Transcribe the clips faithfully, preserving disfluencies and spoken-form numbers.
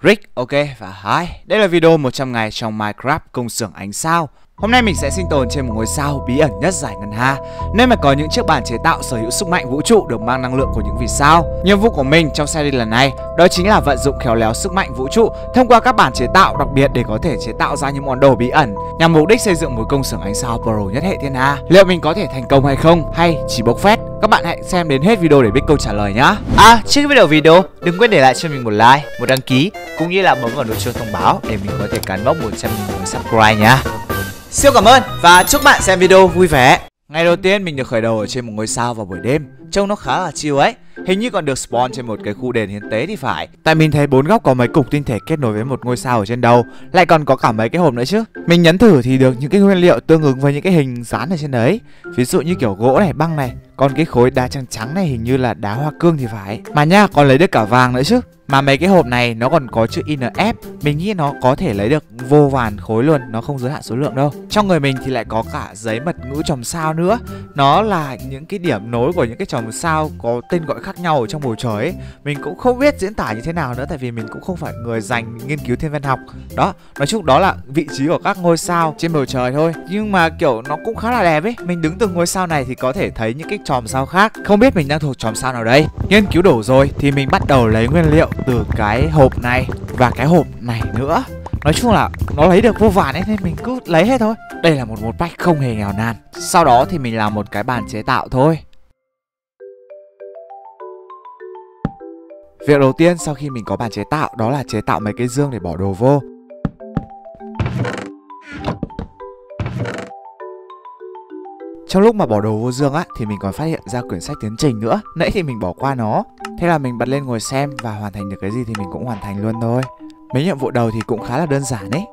Rick, ok và Hi. Đây là video một trăm ngày trong Minecraft công xưởng ánh sao. Hôm nay mình sẽ sinh tồn trên một ngôi sao bí ẩn nhất giải ngân hà, nơi mà có những chiếc bàn chế tạo sở hữu sức mạnh vũ trụ được mang năng lượng của những vì sao. Nhiệm vụ của mình trong series lần này đó chính là vận dụng khéo léo sức mạnh vũ trụ thông qua các bản chế tạo đặc biệt để có thể chế tạo ra những món đồ bí ẩn, nhằm mục đích xây dựng một công xưởng ánh sao pro nhất hệ thiên hà. Liệu mình có thể thành công hay không, hay chỉ bốc phét? Các bạn hãy xem đến hết video để biết câu trả lời nhá. À, trước khi bắt đầu video, đừng quên để lại cho mình một like, một đăng ký cũng như là bấm vào nút chuông thông báo để mình có thể cán mốc một trăm nghìn người subscribe nhá. Siêu cảm ơn và chúc bạn xem video vui vẻ. Ngày đầu tiên mình được khởi đầu ở trên một ngôi sao vào buổi đêm, trông nó khá là chill ấy. Hình như còn được spawn trên một cái khu đền hiến tế thì phải. Tại mình thấy bốn góc có mấy cục tinh thể kết nối với một ngôi sao ở trên đầu, lại còn có cả mấy cái hộp nữa chứ. Mình nhấn thử thì được những cái nguyên liệu tương ứng với những cái hình dán ở trên đấy. Ví dụ như kiểu gỗ này, băng này. Còn cái khối đá trắng trắng này hình như là đá hoa cương thì phải. Mà nha, còn lấy được cả vàng nữa chứ. Mà mấy cái hộp này nó còn có chữ i en ép. Mình nghĩ nó có thể lấy được vô vàn khối luôn, nó không giới hạn số lượng đâu. Trong người mình thì lại có cả giấy mật ngữ chòm sao nữa. Nó là những cái điểm nối của những cái chòm sao có tên gọi khác nhau ở trong bầu trời ấy. Mình cũng không biết diễn tả như thế nào nữa, tại vì mình cũng không phải người dành nghiên cứu thiên văn học. Đó, nói chung đó là vị trí của các ngôi sao trên bầu trời thôi. Nhưng mà kiểu nó cũng khá là đẹp ấy. Mình đứng từ ngôi sao này thì có thể thấy những cái chòm sao khác. Không biết mình đang thuộc chòm sao nào đây. Nghiên cứu đủ rồi thì mình bắt đầu lấy nguyên liệu từ cái hộp này và cái hộp này nữa. Nói chung là nó lấy được vô vàn ấy, nên mình cứ lấy hết thôi. Đây là một một pack không hề nghèo nàn. Sau đó thì mình làm một cái bàn chế tạo thôi. Việc đầu tiên sau khi mình có bàn chế tạo đó là chế tạo mấy cái dương để bỏ đồ vô. Trong lúc mà bỏ đồ vô dương á thì mình còn phát hiện ra quyển sách tiến trình nữa. Nãy thì mình bỏ qua nó. Thế là mình bật lên ngồi xem và hoàn thành được cái gì thì mình cũng hoàn thành luôn thôi. Mấy nhiệm vụ đầu thì cũng khá là đơn giản ấy.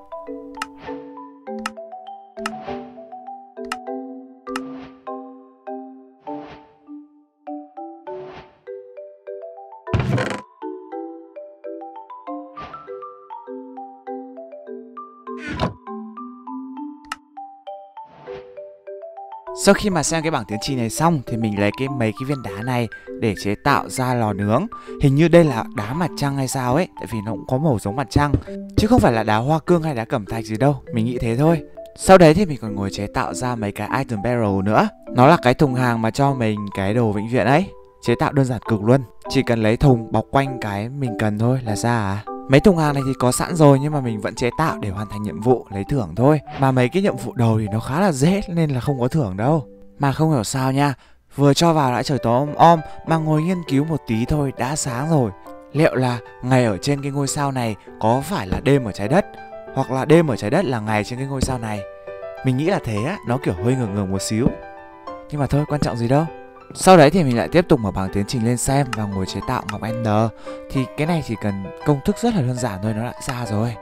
Sau khi mà xem cái bảng tiến trình này xong thì mình lấy cái mấy cái viên đá này để chế tạo ra lò nướng. Hình như đây là đá mặt trăng hay sao ấy, tại vì nó cũng có màu giống mặt trăng, chứ không phải là đá hoa cương hay đá cẩm thạch gì đâu. Mình nghĩ thế thôi. Sau đấy thì mình còn ngồi chế tạo ra mấy cái item barrel nữa. Nó là cái thùng hàng mà cho mình cái đồ vĩnh viễn ấy. Chế tạo đơn giản cực luôn. Chỉ cần lấy thùng bọc quanh cái mình cần thôi là ra à. Mấy thùng hàng này thì có sẵn rồi nhưng mà mình vẫn chế tạo để hoàn thành nhiệm vụ lấy thưởng thôi. Mà mấy cái nhiệm vụ đầu thì nó khá là dễ nên là không có thưởng đâu. Mà không hiểu sao nha, vừa cho vào đã trời tối om om, mà ngồi nghiên cứu một tí thôi đã sáng rồi. Liệu là ngày ở trên cái ngôi sao này có phải là đêm ở trái đất, hoặc là đêm ở trái đất là ngày trên cái ngôi sao này? Mình nghĩ là thế á, nó kiểu hơi ngường ngường một xíu. Nhưng mà thôi, quan trọng gì đâu. Sau đấy thì mình lại tiếp tục mở bảng tiến trình lên xem và ngồi chế tạo ngọc Ender. Thì cái này chỉ cần công thức rất là đơn giản thôi, nó đã ra rồi.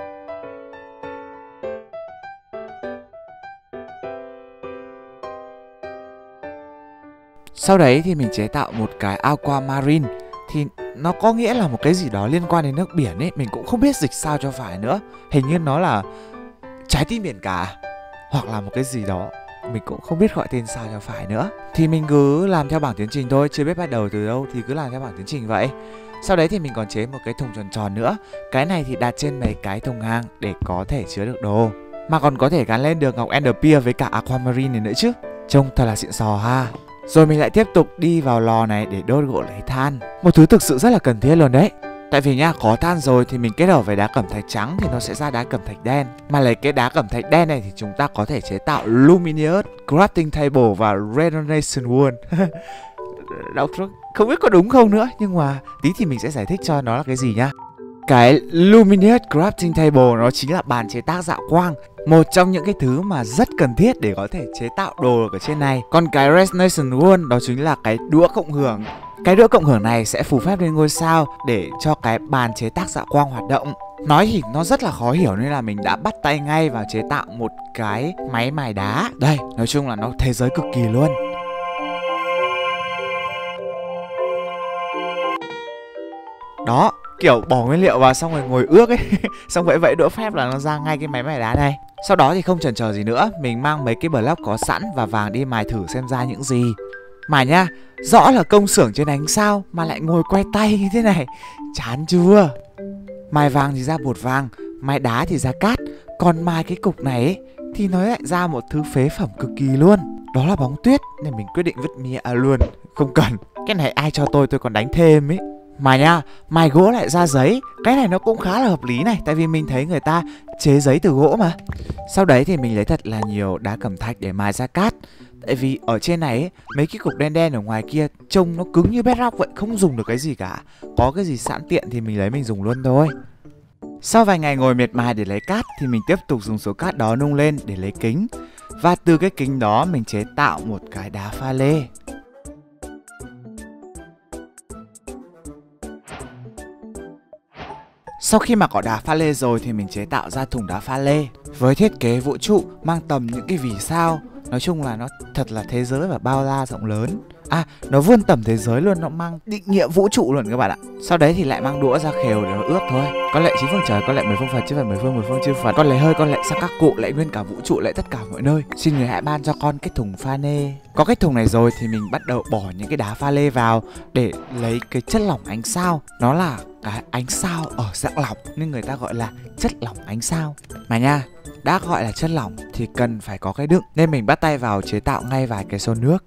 Sau đấy thì mình chế tạo một cái Aquamarine. Thì nó có nghĩa là một cái gì đó liên quan đến nước biển ấy. Mình cũng không biết dịch sao cho phải nữa. Hình như nó là trái tim biển cả, hoặc là một cái gì đó, mình cũng không biết gọi tên sao cho phải nữa. Thì mình cứ làm theo bảng tiến trình thôi, chưa biết bắt đầu từ đâu thì cứ làm theo bảng tiến trình vậy. Sau đấy thì mình còn chế một cái thùng tròn tròn nữa. Cái này thì đặt trên mấy cái thùng hàng để có thể chứa được đồ. Mà còn có thể gắn lên được ngọc Ender Pearl với cả Aquamarine này nữa chứ. Trông thật là xịn sò ha. Rồi mình lại tiếp tục đi vào lò này để đốt gỗ lấy than. Một thứ thực sự rất là cần thiết luôn đấy. Tại vì nha, có than rồi thì mình kết hợp với đá cẩm thạch trắng thì nó sẽ ra đá cẩm thạch đen. Mà lấy cái đá cẩm thạch đen này thì chúng ta có thể chế tạo Luminous Crafting Table và Renovation Wall. Đọc không biết có đúng không nữa, nhưng mà tí thì mình sẽ giải thích cho nó là cái gì nhá. Cái Luminous Crafting Table nó chính là bàn chế tác dạ quang, một trong những cái thứ mà rất cần thiết để có thể chế tạo đồ được ở trên này. Còn cái Renovation Wall đó chính là cái đũa cộng hưởng. Cái đũa cộng hưởng này sẽ phù phép lên ngôi sao để cho cái bàn chế tác dạ quang hoạt động. Nói thì nó rất là khó hiểu nên là mình đã bắt tay ngay vào chế tạo một cái máy mài đá. Đây, nói chung là nó thế giới cực kỳ luôn. Đó, kiểu bỏ nguyên liệu vào xong rồi ngồi ước ấy. Xong vậy vậy đũa phép là nó ra ngay cái máy mài đá này. Sau đó thì không chần chờ gì nữa, mình mang mấy cái block có sẵn và vàng đi mài thử xem ra những gì. Mà nha, rõ là công xưởng trên ánh sao mà lại ngồi quay tay như thế này, chán chưa? Mài vàng thì ra bột vàng, mài đá thì ra cát. Còn mài cái cục này ấy, thì nó lại ra một thứ phế phẩm cực kỳ luôn. Đó là bóng tuyết, nên mình quyết định vứt mía luôn. Không cần, cái này ai cho tôi tôi còn đánh thêm ấy. Mà nha, mài gỗ lại ra giấy. Cái này nó cũng khá là hợp lý này, tại vì mình thấy người ta chế giấy từ gỗ mà. Sau đấy thì mình lấy thật là nhiều đá cẩm thạch để mài ra cát. Tại vì ở trên này ấy, mấy cái cục đen đen ở ngoài kia trông nó cứng như bedrock vậy, không dùng được cái gì cả. Có cái gì sẵn tiện thì mình lấy mình dùng luôn thôi. Sau vài ngày ngồi miệt mài để lấy cát thì mình tiếp tục dùng số cát đó nung lên để lấy kính. Và từ cái kính đó mình chế tạo một cái đá pha lê. Sau khi mà có đá pha lê rồi thì mình chế tạo ra thùng đá pha lê với thiết kế vũ trụ mang tầm những cái vì sao. Nói chung là nó thật là thế giới và bao la rộng lớn. À, nó vươn tầm thế giới luôn, nó mang định nghĩa vũ trụ luôn các bạn ạ. Sau đấy thì lại mang đũa ra khều để nó ướp thôi. Con lệ chín phương trời, con lệ mười phương Phật chứ phải mười phương mười phương chư Phật. Con lệ hơi, con lệ sắc các cụ, lệ nguyên cả vũ trụ, lệ tất cả mọi nơi. Xin người hãy ban cho con cái thùng pha lê. Có cái thùng này rồi thì mình bắt đầu bỏ những cái đá pha lê vào để lấy cái chất lỏng ánh sao. Nó là cái ánh sao ở dạng lỏng nên người ta gọi là chất lỏng ánh sao. Mà nha, đã gọi là chất lỏng thì cần phải có cái đựng, nên mình bắt tay vào chế tạo ngay vài cái xô nước.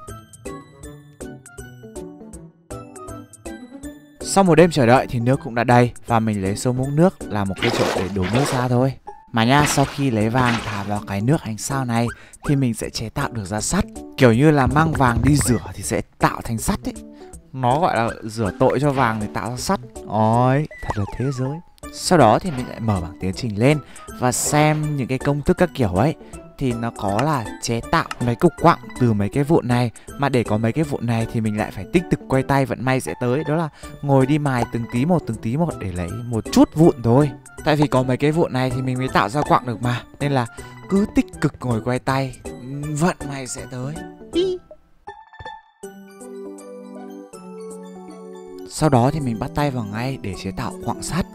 Sau một đêm chờ đợi thì nước cũng đã đầy và mình lấy xô múc nước là một cái chỗ để đổ nước ra thôi. Mà nha, sau khi lấy vàng thả vào cái nước ánh sao này thì mình sẽ chế tạo được ra sắt. Kiểu như là mang vàng đi rửa thì sẽ tạo thành sắt ấy. Nó gọi là rửa tội cho vàng thì tạo ra sắt. Ôi, thật là thế giới. Sau đó thì mình lại mở bảng tiến trình lên và xem những cái công thức các kiểu ấy. Thì nó có là chế tạo mấy cục quặng từ mấy cái vụn này. Mà để có mấy cái vụn này thì mình lại phải tích cực quay tay, vận may sẽ tới. Đó là ngồi đi mài từng tí một từng tí một để lấy một chút vụn thôi. Tại vì có mấy cái vụn này thì mình mới tạo ra quặng được mà. Nên là cứ tích cực ngồi quay tay, vận may sẽ tới. Sau đó thì mình bắt tay vào ngay để chế tạo quặng sắt.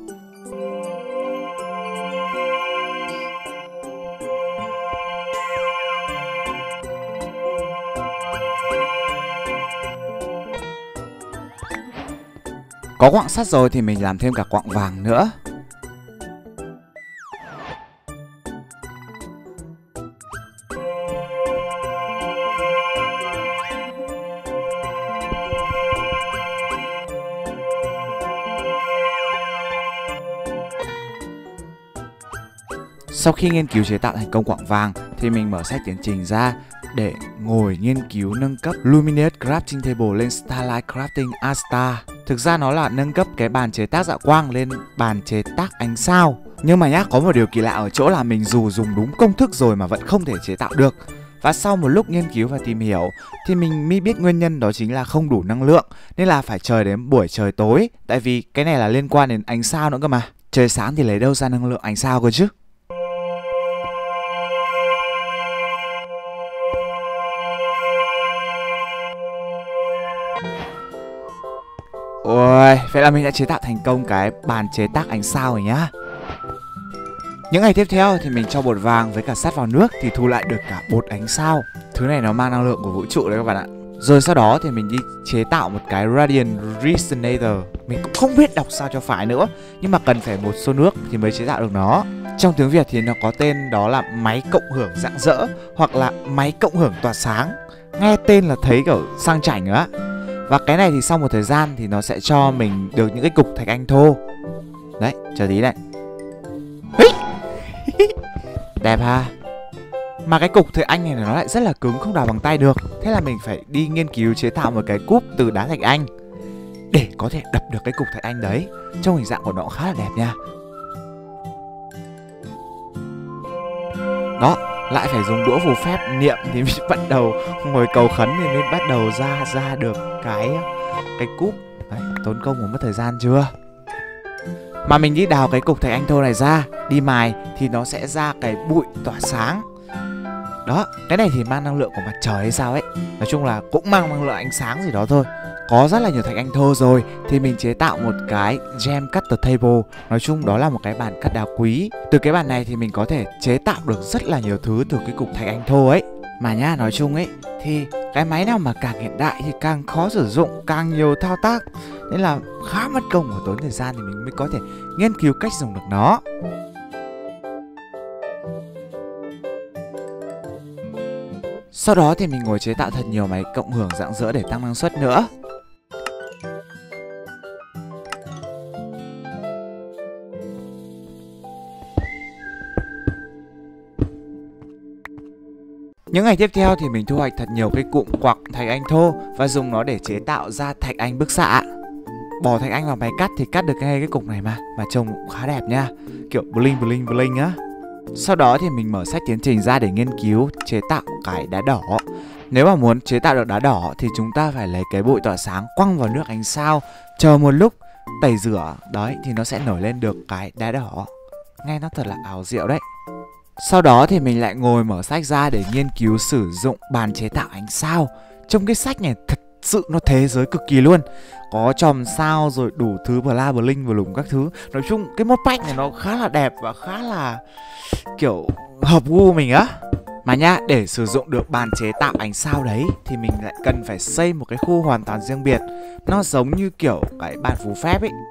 Có quặng sắt rồi thì mình làm thêm cả quặng vàng nữa. Sau khi nghiên cứu chế tạo thành công quặng vàng thì mình mở sách tiến trình ra để ngồi nghiên cứu nâng cấp Luminous Crafting Table lên Starlight Crafting Asta. Thực ra nó là nâng cấp cái bàn chế tác dạ quang lên bàn chế tác ánh sao. Nhưng mà nhá, có một điều kỳ lạ ở chỗ là mình dù dùng đúng công thức rồi mà vẫn không thể chế tạo được. Và sau một lúc nghiên cứu và tìm hiểu thì mình mới biết nguyên nhân đó chính là không đủ năng lượng. Nên là phải chờ đến buổi trời tối. Tại vì cái này là liên quan đến ánh sao nữa cơ mà. Trời sáng thì lấy đâu ra năng lượng ánh sao cơ chứ. Ôi, vậy là mình đã chế tạo thành công cái bàn chế tác ánh sao rồi nhá. Những ngày tiếp theo thì mình cho bột vàng với cả sắt vào nước thì thu lại được cả bột ánh sao. Thứ này nó mang năng lượng của vũ trụ đấy các bạn ạ. Rồi sau đó thì mình đi chế tạo một cái Radiant Resonator. Mình cũng không biết đọc sao cho phải nữa, nhưng mà cần phải một xô nước thì mới chế tạo được nó. Trong tiếng Việt thì nó có tên đó là máy cộng hưởng rạng rỡ hoặc là máy cộng hưởng tỏa sáng. Nghe tên là thấy kiểu sang chảnh á. Và cái này thì sau một thời gian thì nó sẽ cho mình được những cái cục thạch anh thô. Đấy, chờ tí này. Đẹp ha. Mà cái cục thạch anh này nó lại rất là cứng, không đào bằng tay được. Thế là mình phải đi nghiên cứu chế tạo một cái cúp từ đá thạch anh để có thể đập được cái cục thạch anh đấy. Trong hình dạng của nó khá là đẹp nha. Đó, lại phải dùng đũa phù phép niệm thì mới bắt đầu ngồi cầu khấn thì mới bắt đầu ra ra được cái cái cúp. Đấy, tốn công và mất thời gian chưa? Mà mình đi đào cái cục thạch anh thô này ra, đi mài thì nó sẽ ra cái bụi tỏa sáng. Đó, cái này thì mang năng lượng của mặt trời hay sao ấy. Nói chung là cũng mang năng lượng ánh sáng gì đó thôi. Có rất là nhiều thạch anh thô rồi thì mình chế tạo một cái Gem Cutter Table. Nói chung đó là một cái bàn cắt đá quý. Từ cái bàn này thì mình có thể chế tạo được rất là nhiều thứ từ cái cục thạch anh thô ấy. Mà nha, nói chung ấy thì cái máy nào mà càng hiện đại thì càng khó sử dụng, càng nhiều thao tác. Nên là khá mất công và tốn thời gian thì mình mới có thể nghiên cứu cách dùng được nó. Sau đó thì mình ngồi chế tạo thật nhiều máy cộng hưởng rạng rỡ để tăng năng suất nữa. Những ngày tiếp theo thì mình thu hoạch thật nhiều cái cụm quặng thạch anh thô và dùng nó để chế tạo ra thạch anh bức xạ. Bỏ thạch anh vào máy cắt thì cắt được ngay cái cục này mà Mà trông cũng khá đẹp nha, kiểu bling bling bling á. Sau đó thì mình mở sách tiến trình ra để nghiên cứu chế tạo cái đá đỏ. Nếu mà muốn chế tạo được đá đỏ thì chúng ta phải lấy cái bụi tỏa sáng quăng vào nước ánh sao, chờ một lúc, tẩy rửa, đấy thì nó sẽ nổi lên được cái đá đỏ. Nghe nó thật là ảo diệu đấy. Sau đó thì mình lại ngồi mở sách ra để nghiên cứu sử dụng bàn chế tạo ánh sao. Trong cái sách này thật sự nó thế giới cực kỳ luôn. Có chòm sao rồi đủ thứ bla bling và lùng các thứ. Nói chung cái modpack này nó khá là đẹp và khá là kiểu hợp gu mình á. Mà nhá, để sử dụng được bàn chế tạo ánh sao đấy thì mình lại cần phải xây một cái khu hoàn toàn riêng biệt. Nó giống như kiểu cái bàn phù phép ấy.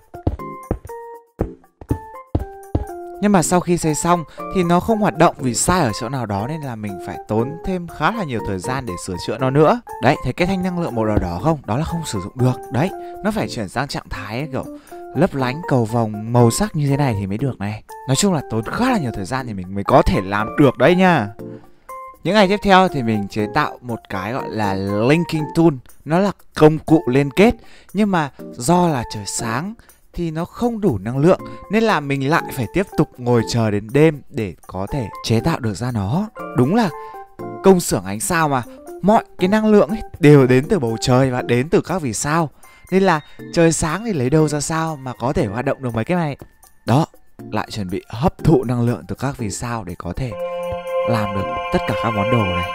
Nhưng mà sau khi xây xong thì nó không hoạt động vì sai ở chỗ nào đó, nên là mình phải tốn thêm khá là nhiều thời gian để sửa chữa nó nữa. Đấy, thấy cái thanh năng lượng màu đỏ đỏ không? Đó là không sử dụng được. Đấy, nó phải chuyển sang trạng thái ấy, kiểu lấp lánh cầu vồng màu sắc như thế này thì mới được này. Nói chung là tốn khá là nhiều thời gian thì mình mới có thể làm được đấy nha. Những ngày tiếp theo thì mình chế tạo một cái gọi là linking tool. Nó là công cụ liên kết. Nhưng mà do là trời sáng thì nó không đủ năng lượng, nên là mình lại phải tiếp tục ngồi chờ đến đêm để có thể chế tạo được ra nó. Đúng là công xưởng ánh sao mà, mọi cái năng lượng ấy đều đến từ bầu trời và đến từ các vì sao. Nên là trời sáng thì lấy đâu ra sao mà có thể hoạt động được mấy cái này. Đó, lại chuẩn bị hấp thụ năng lượng từ các vì sao để có thể làm được tất cả các món đồ này.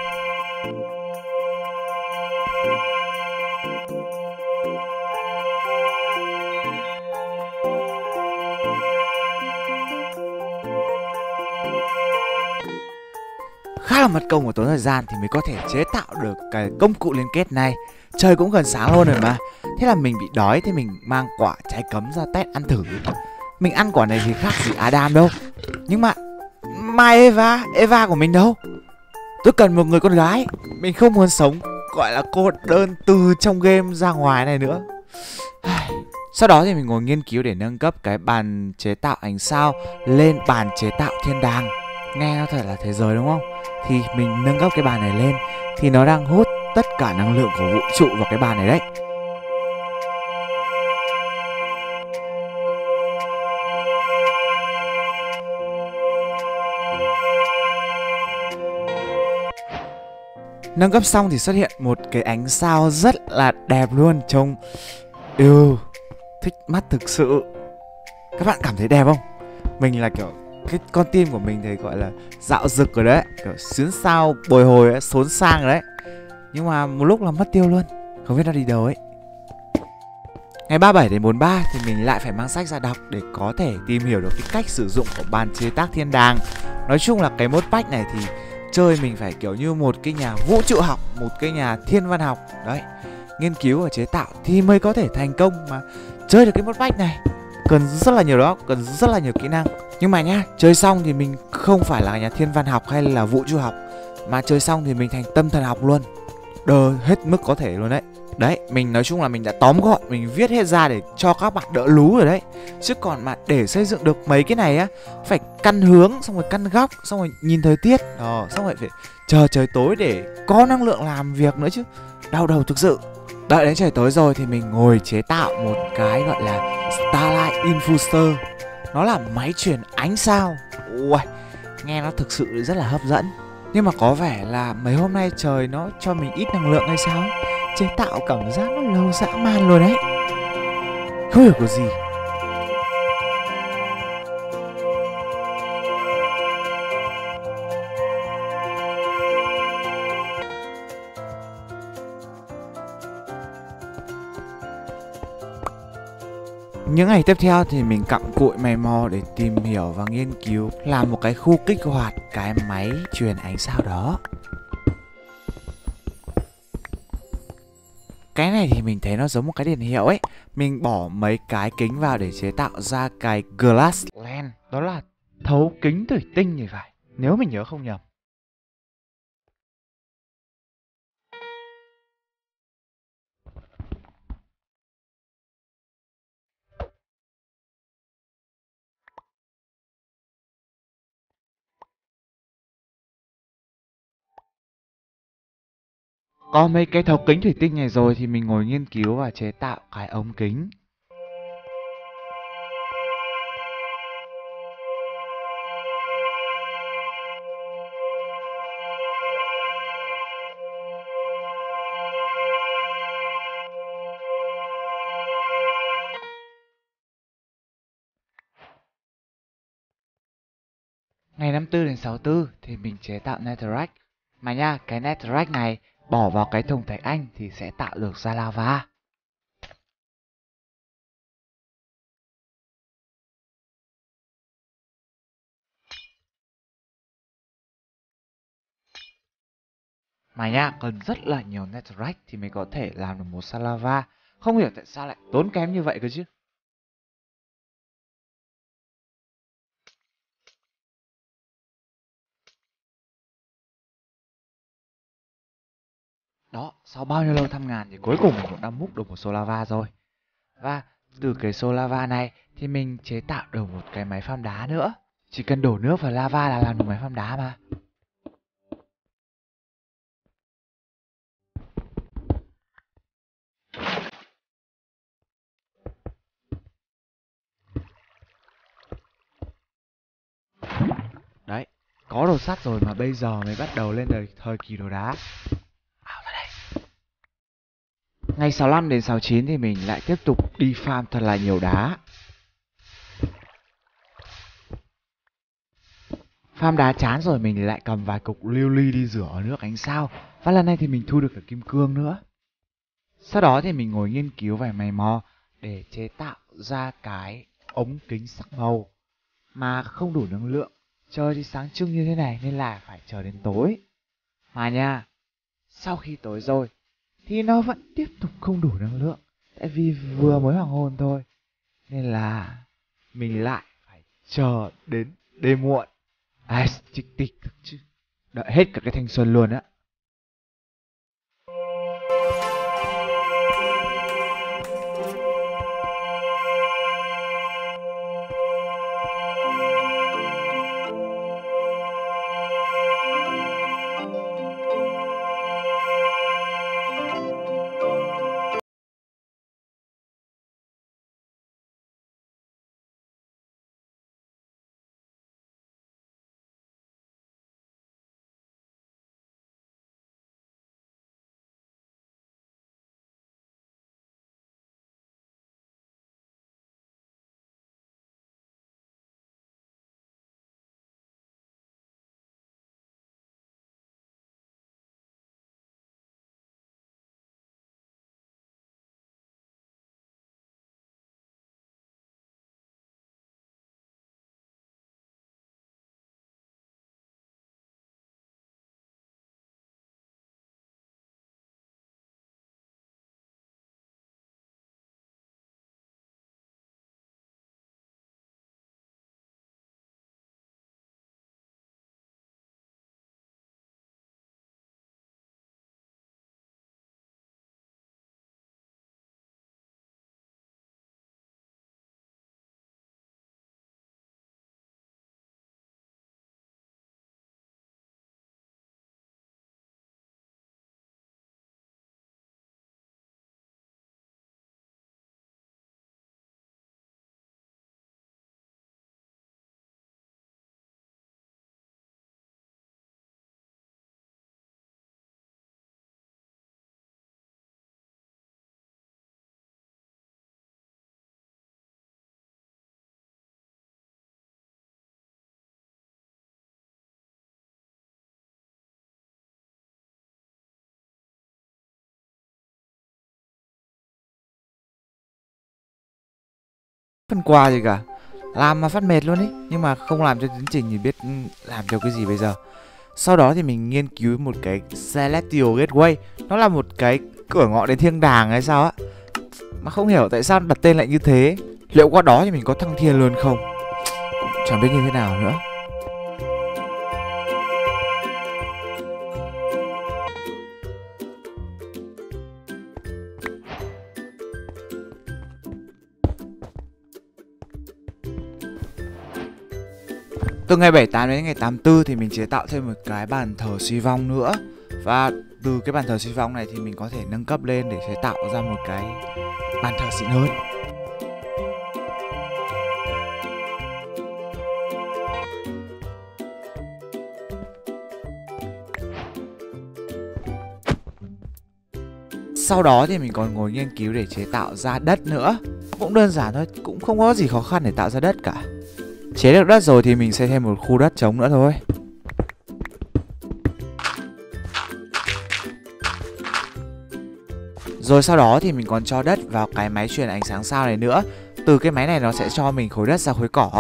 Khá là mất công và tốn thời gian thì mới có thể chế tạo được cái công cụ liên kết này. Trời cũng gần sáng luôn rồi mà. Thế là mình bị đói thì mình mang quả trái cấm ra test ăn thử. Mình ăn quả này thì khác gì Adam đâu. Nhưng mà mai Eva, Eva của mình đâu? Tôi cần một người con gái. Mình không muốn sống gọi là cô đơn từ trong game ra ngoài này nữa. Sau đó thì mình ngồi nghiên cứu để nâng cấp cái bàn chế tạo ánh sao lên bàn chế tạo thiên đàng. Nghe nó thật là thế giới đúng không? Thì mình nâng cấp cái bàn này lên thì nó đang hút tất cả năng lượng của vũ trụ vào cái bàn này đấy. Nâng cấp xong thì xuất hiện một cái ánh sao rất là đẹp luôn. Trông yêu thích mắt thực sự. Các bạn cảm thấy đẹp không? Mình là kiểu cái con tim của mình thì gọi là dạo rực rồi đấy, kiểu xuyến sao bồi hồi ấy, xốn sang rồi đấy. Nhưng mà một lúc là mất tiêu luôn, không biết nó đi đâu ấy. Ngày ba mươi bảy đến bốn mươi ba thì mình lại phải mang sách ra đọc để có thể tìm hiểu được cái cách sử dụng của bàn chế tác thiên đàng. Nói chung là cái modpack này thì chơi mình phải kiểu như một cái nhà vũ trụ học, một cái nhà thiên văn học đấy, nghiên cứu và chế tạo thì mới có thể thành công mà chơi được cái modpack này. Cần rất là nhiều đó, cần rất là nhiều kỹ năng. Nhưng mà nhá, chơi xong thì mình không phải là nhà thiên văn học hay là vũ trụ học, mà chơi xong thì mình thành tâm thần học luôn. Đờ hết mức có thể luôn đấy. Đấy, mình nói chung là mình đã tóm gọn, mình viết hết ra để cho các bạn đỡ lú rồi đấy. Chứ còn mà để xây dựng được mấy cái này á, phải căn hướng, xong rồi căn góc, xong rồi nhìn thời tiết, ờ, xong rồi phải chờ trời tối để có năng lượng làm việc nữa chứ. Đau đầu thực sự. Đợi đến trời tối rồi thì mình ngồi chế tạo một cái gọi là Starlight Infuser. Nó là máy truyền ánh sao. Ui, nghe nó thực sự rất là hấp dẫn. Nhưng mà có vẻ là mấy hôm nay trời nó cho mình ít năng lượng hay sao ấy. Chế tạo cảm giác nó lâu dã man luôn đấy. Không hiểu có gì. Những ngày tiếp theo thì mình cặm cụi mày mò để tìm hiểu và nghiên cứu làm một cái khu kích hoạt cái máy truyền ánh sao đó. Cái này thì mình thấy nó giống một cái đèn hiệu ấy. Mình bỏ mấy cái kính vào để chế tạo ra cái glass lens. Đó là thấu kính thủy tinh thì phải, nếu mình nhớ không nhầm. Có mấy cái thấu kính thủy tinh này rồi thì mình ngồi nghiên cứu và chế tạo cái ống kính. Ngày năm tư đến sáu tư thì mình chế tạo netherrack. Mà nha, cái netherrack này bỏ vào cái thùng thạch anh thì sẽ tạo được ra lava. Mà nha, cần rất là nhiều netherrack thì mới có thể làm được một sa lava. Không hiểu tại sao lại tốn kém như vậy cơ chứ. Đó, sau bao nhiêu lâu thăm ngàn thì cuối cùng mình cũng đã múc được một số lava rồi. Và từ cái số lava này thì mình chế tạo được một cái máy farm đá nữa. Chỉ cần đổ nước vào lava là làm được máy farm đá mà. Đấy, có đồ sắt rồi mà bây giờ mới bắt đầu lên đời thời kỳ đồ đá. Ngày sáu lăm đến sáu chín thì mình lại tiếp tục đi farm thật là nhiều đá. Farm đá chán rồi mình lại cầm vài cục lưu ly đi rửa ở nước ánh sao. Và lần này thì mình thu được cả kim cương nữa. Sau đó thì mình ngồi nghiên cứu vài mày mò để chế tạo ra cái ống kính sắc màu mà không đủ năng lượng. Trời thì sáng trưng như thế này nên là phải chờ đến tối. Mà nha, sau khi tối rồi thì nó vẫn tiếp tục không đủ năng lượng. Tại vì vừa mới hoàng hôn thôi. Nên là mình lại phải chờ đến đêm muộn. Ai, chích tích chứ. Đợi hết cả cái thanh xuân luôn á. Phần quà gì cả, làm mà phát mệt luôn ý. Nhưng mà không làm cho tiến trình thì biết làm cho cái gì bây giờ. Sau đó thì mình nghiên cứu một cái Celestial Gateway. Nó là một cái cửa ngõ đến thiên đàng hay sao á. Mà không hiểu tại sao đặt tên lại như thế. Liệu qua đó thì mình có thăng thiên luôn không? Cũng chẳng biết như thế nào nữa. Từ ngày bảy tám đến ngày tám mươi tư thì mình chế tạo thêm một cái bàn thờ suy vong nữa. Và từ cái bàn thờ suy vong này thì mình có thể nâng cấp lên để chế tạo ra một cái bàn thờ xịn hơn. Sau đó thì mình còn ngồi nghiên cứu để chế tạo ra đất nữa. Cũng đơn giản thôi, cũng không có gì khó khăn để tạo ra đất cả. Chế được đất rồi thì mình sẽ thêm một khu đất trống nữa thôi. Rồi sau đó thì mình còn cho đất vào cái máy truyền ánh sáng sao này nữa. Từ cái máy này nó sẽ cho mình khối đất ra khối cỏ.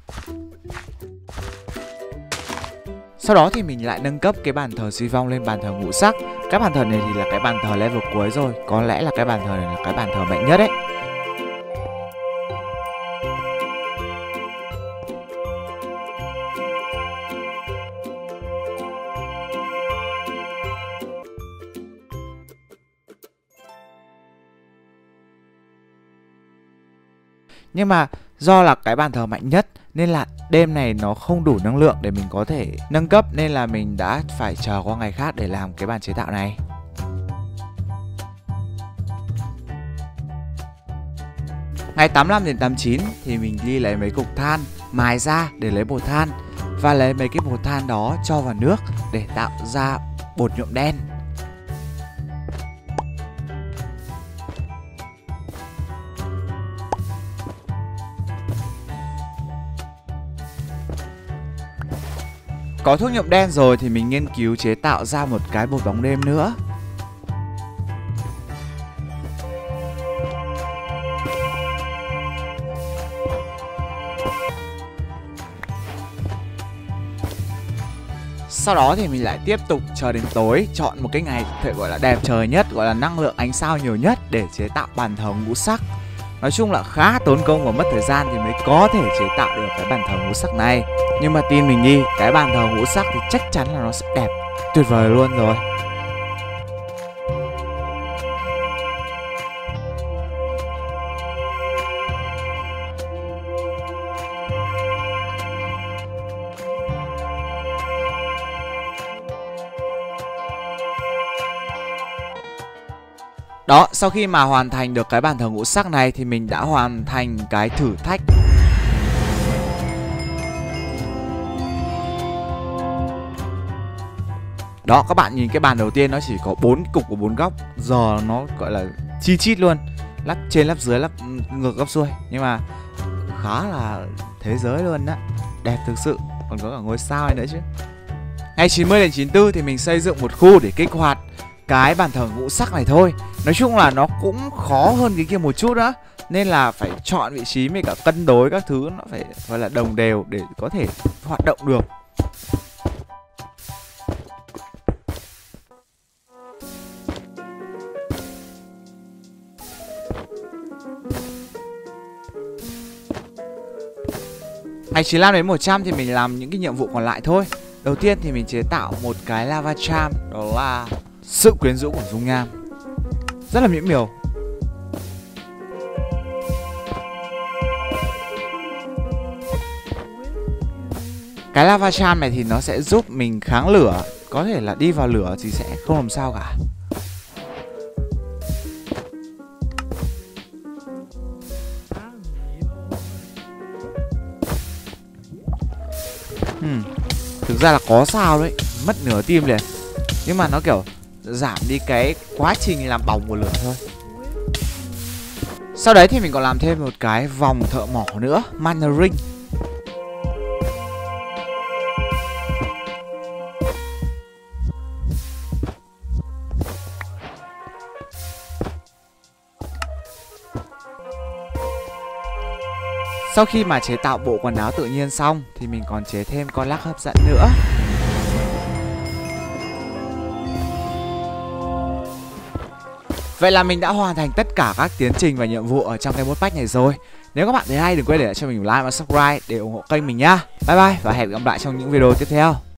Sau đó thì mình lại nâng cấp cái bàn thờ suy vong lên bàn thờ ngũ sắc. Cái bàn thờ này thì là cái bàn thờ level cuối rồi. Có lẽ là cái bàn thờ này là cái bàn thờ mạnh nhất ấy. Nhưng mà do là cái bàn thờ mạnh nhất nên là đêm này nó không đủ năng lượng để mình có thể nâng cấp, nên là mình đã phải chờ qua ngày khác để làm cái bàn chế tạo này. Ngày tám mươi lăm đến tám mươi chín thì mình đi lấy mấy cục than, mài ra để lấy bột than. Và lấy mấy cái bột than đó cho vào nước để tạo ra bột nhuộm đen. Có thuốc nhuộm đen rồi thì mình nghiên cứu chế tạo ra một cái bột bóng đêm nữa. Sau đó thì mình lại tiếp tục chờ đến tối, chọn một cái ngày thể gọi là đẹp trời nhất, gọi là năng lượng ánh sao nhiều nhất để chế tạo bàn thờ ngũ sắc. Nói chung là khá tốn công và mất thời gian thì mới có thể chế tạo được cái bàn thờ ngũ sắc này. Nhưng mà tin mình đi, cái bàn thờ ngũ sắc thì chắc chắn là nó sẽ đẹp tuyệt vời luôn rồi. Đó, sau khi mà hoàn thành được cái bàn thờ ngũ sắc này thì mình đã hoàn thành cái thử thách. Đó, các bạn nhìn cái bàn đầu tiên nó chỉ có bốn cục của bốn góc. Giờ nó gọi là chi chít luôn. Lắp trên lắp dưới, lắp ngược góc xuôi. Nhưng mà khá là thế giới luôn đó. Đẹp thực sự. Còn có cả ngôi sao này nữa chứ. Ngày chín mươi đến chín mươi tư thì mình xây dựng một khu để kích hoạt cái bàn thờ ngũ sắc này thôi. Nói chung là nó cũng khó hơn cái kia một chút nữa, nên là phải chọn vị trí với cả cân đối các thứ nó phải gọi là đồng đều để có thể hoạt động được. Ngày chín mươi lăm đến một trăm thì mình làm những cái nhiệm vụ còn lại thôi. Đầu tiên thì mình chế tạo một cái lava charm, đó là sự quyến rũ của dung nham. Rất là mỹ miều. Cái lava charm này thì nó sẽ giúp mình kháng lửa. Có thể là đi vào lửa thì sẽ không làm sao cả. hmm. Thực ra là có sao đấy, mất nửa tim liền. Nhưng mà nó kiểu giảm đi cái quá trình làm bỏng của lửa thôi. Sau đấy thì mình còn làm thêm một cái vòng thợ mỏ nữa, mana ring. Sau khi mà chế tạo bộ quần áo tự nhiên xong thì mình còn chế thêm con lắc hấp dẫn nữa. Vậy là mình đã hoàn thành tất cả các tiến trình và nhiệm vụ ở trong cái mod pack này rồi. Nếu các bạn thấy hay đừng quên để lại cho mình like và subscribe để ủng hộ kênh mình nhá. Bye bye và hẹn gặp lại trong những video tiếp theo.